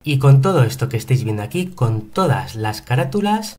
Y con todo esto que estáis viendo aquí, con todas las carátulas,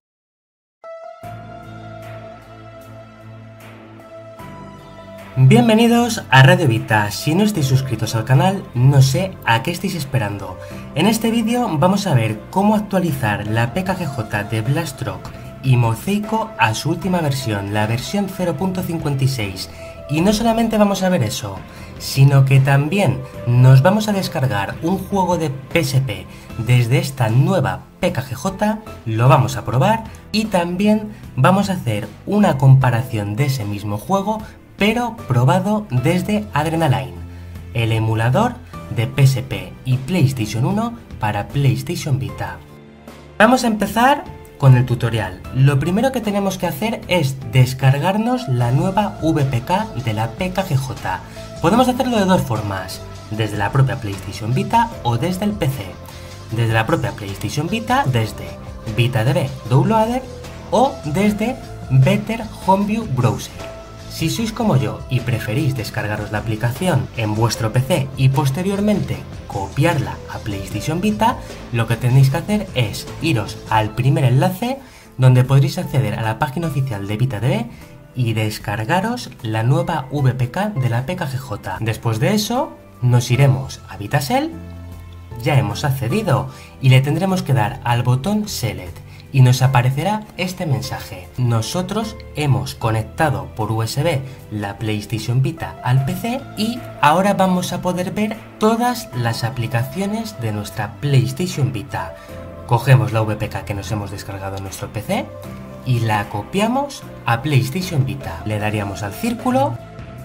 bienvenidos a Radio Vita. Si no estáis suscritos al canal, no sé a qué estáis esperando. En este vídeo vamos a ver cómo actualizar la PKGJ de Blastoise y Mosaico a su última versión, la versión 0.56. Y no solamente vamos a ver eso, sino que también nos vamos a descargar un juego de PSP desde esta nueva PKGJ, lo vamos a probar y también vamos a hacer una comparación de ese mismo juego, pero probado desde Adrenaline, el emulador de PSP y PlayStation 1 para PlayStation Vita. Vamos a empezar con el tutorial. Lo primero que tenemos que hacer es descargarnos la nueva VPK de la PKGJ. Podemos hacerlo de dos formas, desde la propia PlayStation Vita o desde el PC. Desde la propia PlayStation Vita, desde VitaDB Downloader o desde Better Homebrew Browser. Si sois como yo y preferís descargaros la aplicación en vuestro PC y posteriormente copiarla a PlayStation Vita, lo que tenéis que hacer es iros al primer enlace donde podréis acceder a la página oficial de VitaDB y descargaros la nueva VPK de la PKGJ. Después de eso, nos iremos a Vitacell, ya hemos accedido y le tendremos que dar al botón Select. Y nos aparecerá este mensaje: nosotros hemos conectado por USB la PlayStation Vita al PC y ahora vamos a poder ver todas las aplicaciones de nuestra PlayStation Vita. Cogemos la VPK que nos hemos descargado en nuestro PC y la copiamos a PlayStation Vita. Le daríamos al círculo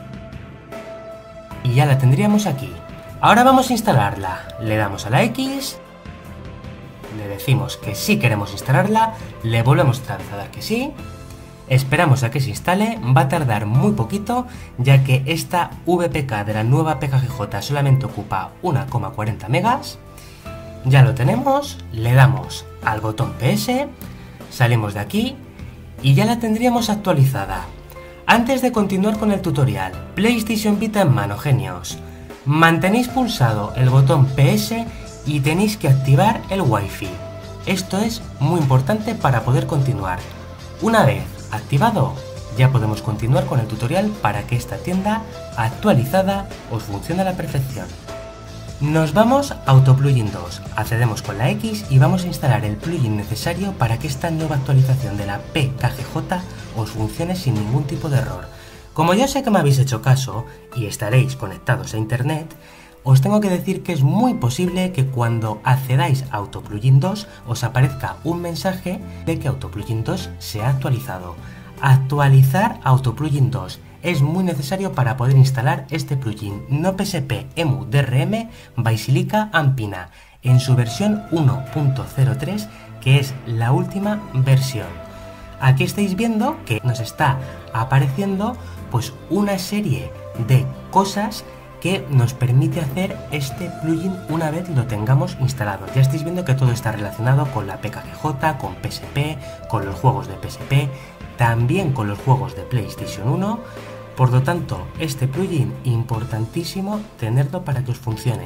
y ya la tendríamos aquí. Ahora vamos a instalarla. Le damos a la X. Le decimos que sí queremos instalarla, le volvemos otra vez a dar que sí, esperamos a que se instale, va a tardar muy poquito ya que esta VPK de la nueva PKGJ solamente ocupa 1,40 megas, ya lo tenemos, le damos al botón PS, salimos de aquí y ya la tendríamos actualizada. Antes de continuar con el tutorial, PlayStation Vita en mano, genios, mantenéis pulsado el botón PS y tenéis que activar el Wi-Fi. Esto es muy importante para poder continuar. Una vez activado, ya podemos continuar con el tutorial para que esta tienda actualizada os funcione a la perfección. Nos vamos a AutoPlugin 2, accedemos con la X y vamos a instalar el plugin necesario para que esta nueva actualización de la PKGJ os funcione sin ningún tipo de error. Como yo sé que me habéis hecho caso y estaréis conectados a internet, os tengo que decir que es muy posible que cuando accedáis a AutoPlugin 2 os aparezca un mensaje de que AutoPlugin 2 se ha actualizado. Actualizar AutoPlugin 2 es muy necesario para poder instalar este plugin No PSP Emu DRM Basilica Ampina en su versión 1.03, que es la última versión. Aquí estáis viendo que nos está apareciendo pues una serie de cosas que nos permite hacer este plugin una vez lo tengamos instalado. Ya estáis viendo que todo está relacionado con la PKGJ, con PSP, con los juegos de PSP, también con los juegos de PlayStation 1. Por lo tanto, este plugin importantísimo tenerlo para que os funcione.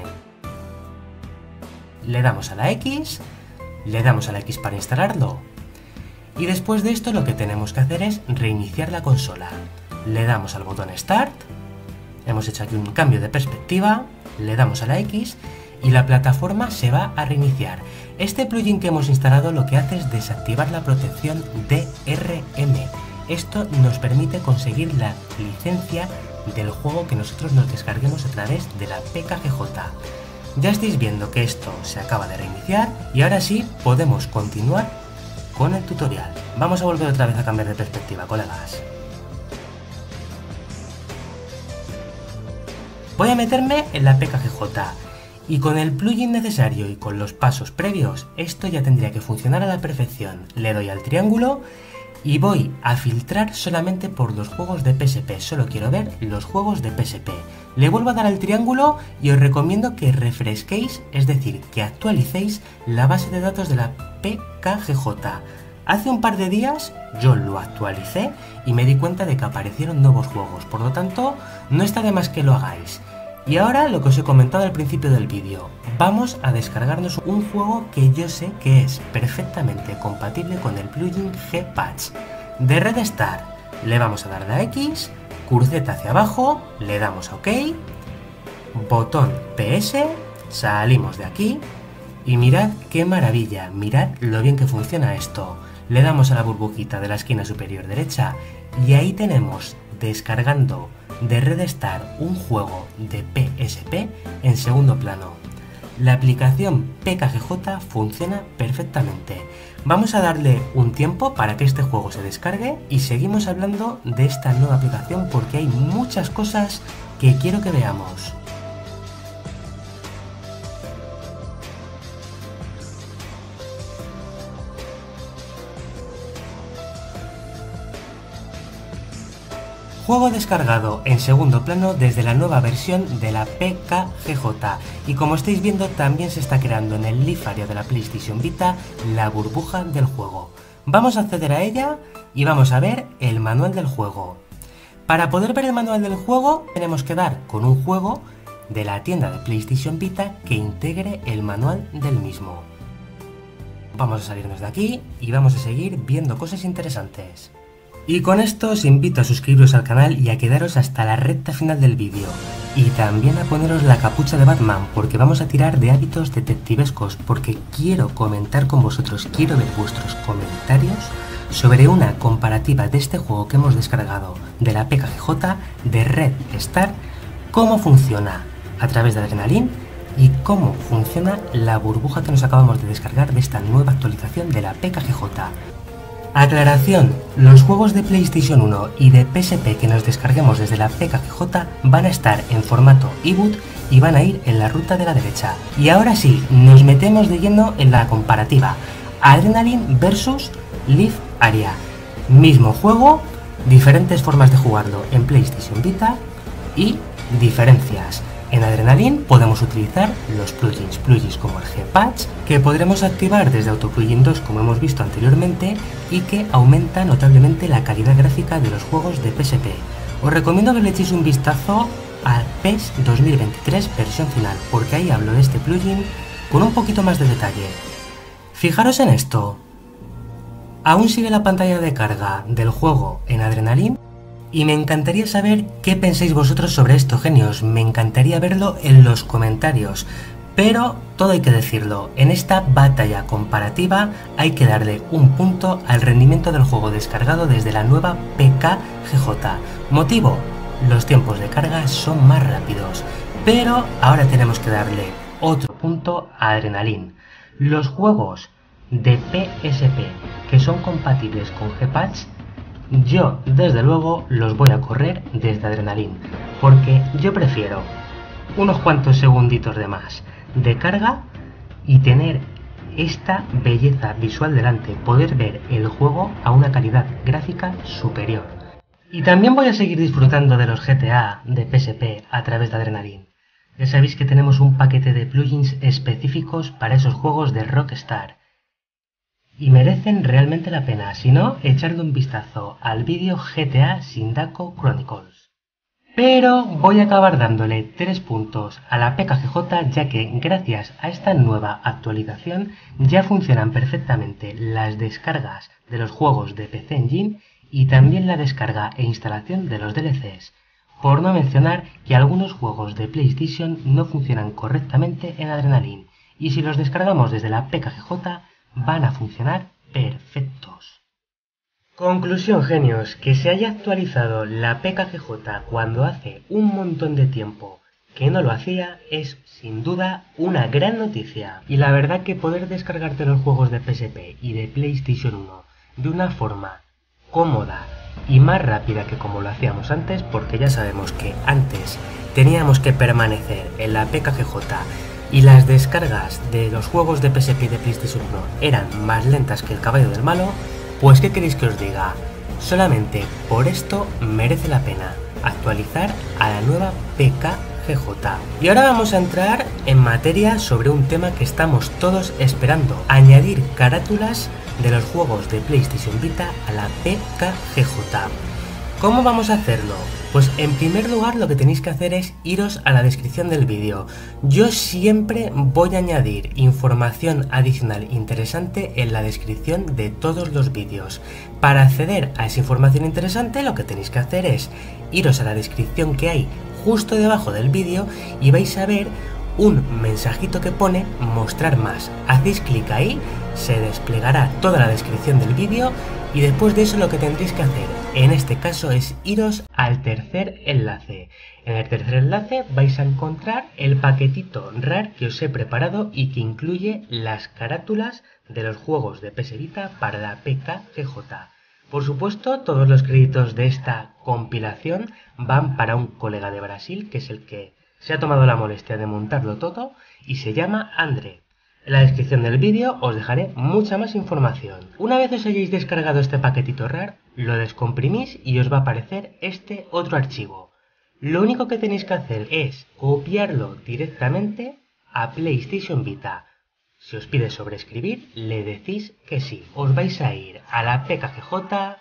Le damos a la X, le damos a la X para instalarlo y después de esto lo que tenemos que hacer es reiniciar la consola. Le damos al botón Start. Hemos hecho aquí un cambio de perspectiva, le damos a la X y la plataforma se va a reiniciar. Este plugin que hemos instalado lo que hace es desactivar la protección DRM. Esto nos permite conseguir la licencia del juego que nosotros nos descarguemos a través de la PKGJ. Ya estáis viendo que esto se acaba de reiniciar y ahora sí podemos continuar con el tutorial. Vamos a volver otra vez a cambiar de perspectiva, colegas. Voy a meterme en la PKGJ y con el plugin necesario y con los pasos previos esto ya tendría que funcionar a la perfección. Le doy al triángulo y voy a filtrar solamente por los juegos de PSP, solo quiero ver los juegos de PSP. Le vuelvo a dar al triángulo y os recomiendo que refresquéis, es decir, que actualicéis la base de datos de la PKGJ. Hace un par de días yo lo actualicé y me di cuenta de que aparecieron nuevos juegos, por lo tanto no está de más que lo hagáis. Y ahora lo que os he comentado al principio del vídeo, vamos a descargarnos un juego que yo sé que es perfectamente compatible con el plugin Gpatch de Red Star. Le vamos a dar a X, cruceta hacia abajo, le damos a OK, botón PS, salimos de aquí y mirad qué maravilla, mirad lo bien que funciona esto. Le damos a la burbujita de la esquina superior derecha y ahí tenemos descargando de Red Star un juego de PSP en segundo plano. La aplicación PKGJ funciona perfectamente. Vamos a darle un tiempo para que este juego se descargue y seguimos hablando de esta nueva aplicación porque hay muchas cosas que quiero que veamos. Juego descargado en segundo plano desde la nueva versión de la PKGJ y como estáis viendo también se está creando en el Leaf Area de la PlayStation Vita la burbuja del juego. Vamos a acceder a ella y vamos a ver el manual del juego. Para poder ver el manual del juego tenemos que dar con un juego de la tienda de PlayStation Vita que integre el manual del mismo. Vamos a salirnos de aquí y vamos a seguir viendo cosas interesantes. Y con esto os invito a suscribiros al canal y a quedaros hasta la recta final del vídeo. Y también a poneros la capucha de Batman porque vamos a tirar de hábitos detectivescos porque quiero comentar con vosotros, quiero ver vuestros comentarios sobre una comparativa de este juego que hemos descargado de la PKGJ de Red Star, cómo funciona a través de Adrenaline y cómo funciona la burbuja que nos acabamos de descargar de esta nueva actualización de la PKGJ. Aclaración, los juegos de PlayStation 1 y de PSP que nos descarguemos desde la PKGJ van a estar en formato eBoot y van a ir en la ruta de la derecha. Y ahora sí, nos metemos de lleno en la comparativa. Adrenaline versus Leaf Area. Mismo juego, diferentes formas de jugarlo en PlayStation Vita y diferencias. En Adrenaline podemos utilizar los plugins como el Gpatch, que podremos activar desde AutoPlugin 2 como hemos visto anteriormente y que aumenta notablemente la calidad gráfica de los juegos de PSP. Os recomiendo que le echéis un vistazo a PES 2023 versión final, porque ahí hablo de este plugin con un poquito más de detalle. Fijaros en esto, aún sigue la pantalla de carga del juego en Adrenaline. Y me encantaría saber qué pensáis vosotros sobre esto, genios, me encantaría verlo en los comentarios. Pero todo hay que decirlo, en esta batalla comparativa hay que darle un punto al rendimiento del juego descargado desde la nueva PKGJ. Motivo, los tiempos de carga son más rápidos. Pero ahora tenemos que darle otro punto a Adrenaline. Los juegos de PSP que son compatibles con Gpatch, yo, desde luego, los voy a correr desde Adrenaline, porque yo prefiero unos cuantos segunditos de más de carga y tener esta belleza visual delante, poder ver el juego a una calidad gráfica superior. Y también voy a seguir disfrutando de los GTA de PSP a través de Adrenaline. Ya sabéis que tenemos un paquete de plugins específicos para esos juegos de Rockstar. Y merecen realmente la pena, si no, echarle un vistazo al vídeo GTA Sindaco Chronicles. Pero voy a acabar dándole 3 puntos a la PKGJ ya que gracias a esta nueva actualización ya funcionan perfectamente las descargas de los juegos de PC Engine y también la descarga e instalación de los DLCs, por no mencionar que algunos juegos de PlayStation no funcionan correctamente en Adrenaline y si los descargamos desde la PKGJ van a funcionar perfectos. Conclusión, genios, que se haya actualizado la PKGJ cuando hace un montón de tiempo que no lo hacía es sin duda una gran noticia. Y la verdad que poder descargarte los juegos de PSP y de PlayStation 1 de una forma cómoda y más rápida que como lo hacíamos antes, porque ya sabemos que antes teníamos que permanecer en la PKGJ y las descargas de los juegos de PSP y de PlayStation 1 eran más lentas que el caballo del malo, pues ¿qué queréis que os diga? Solamente por esto merece la pena actualizar a la nueva PKGJ. Y ahora vamos a entrar en materia sobre un tema que estamos todos esperando: añadir carátulas de los juegos de PlayStation Vita a la PKGJ. ¿Cómo vamos a hacerlo? Pues en primer lugar lo que tenéis que hacer es iros a la descripción del vídeo. Yo siempre voy a añadir información adicional interesante en la descripción de todos los vídeos. Para acceder a esa información interesante lo que tenéis que hacer es iros a la descripción que hay justo debajo del vídeo y vais a ver un mensajito que pone mostrar más. Hacéis clic ahí, se desplegará toda la descripción del vídeo y después de eso lo que tendréis que hacer en este caso es iros al tercer enlace. En el tercer enlace vais a encontrar el paquetito RAR que os he preparado y que incluye las carátulas de los juegos de PS Vita para la PKGJ. Por supuesto, todos los créditos de esta compilación van para un colega de Brasil que es el que se ha tomado la molestia de montarlo todo y se llama André. En la descripción del vídeo os dejaré mucha más información. Una vez os hayáis descargado este paquetito RAR, lo descomprimís y os va a aparecer este otro archivo. Lo único que tenéis que hacer es copiarlo directamente a PlayStation Vita. Si os pide sobreescribir, le decís que sí. Os vais a ir a la PKGJ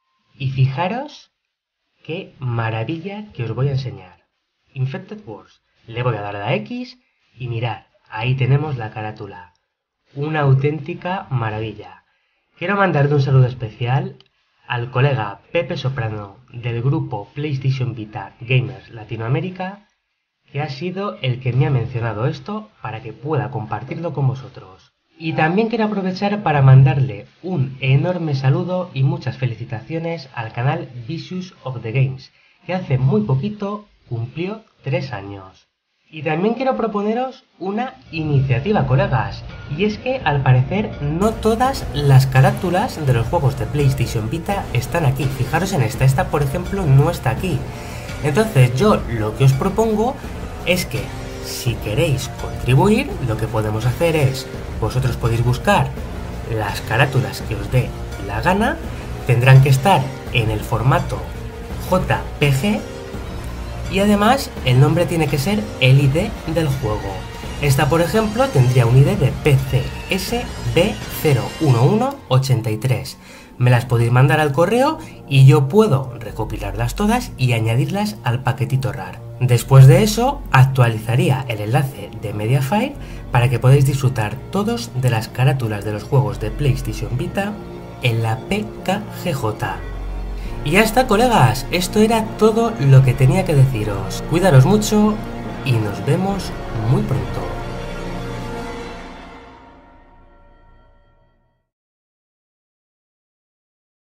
y fijaros qué maravilla que os voy a enseñar. Infected Wars. Le voy a dar a la X y mirad, ahí tenemos la carátula. Una auténtica maravilla. Quiero mandarle un saludo especial al colega Pepe Soprano del grupo PlayStation Vita Gamers Latinoamérica, que ha sido el que me ha mencionado esto para que pueda compartirlo con vosotros. Y también quiero aprovechar para mandarle un enorme saludo y muchas felicitaciones al canal Vicious of the Games, que hace muy poquito cumplió 3 años. Y también quiero proponeros una iniciativa, colegas, y es que al parecer no todas las carátulas de los juegos de PlayStation Vita están aquí. Fijaros en esta por ejemplo no está aquí. Entonces yo lo que os propongo es que si queréis contribuir, lo que podemos hacer es, vosotros podéis buscar las carátulas que os dé la gana, tendrán que estar en el formato JPG y además el nombre tiene que ser el ID del juego. Esta por ejemplo tendría un ID de PCSB01183. Me las podéis mandar al correo y yo puedo recopilarlas todas y añadirlas al paquetito RAR. Después de eso actualizaría el enlace de Mediafire para que podáis disfrutar todos de las carátulas de los juegos de PlayStation Vita en la PKGJ. Y ya está, colegas, esto era todo lo que tenía que deciros. Cuidaros mucho y nos vemos muy pronto.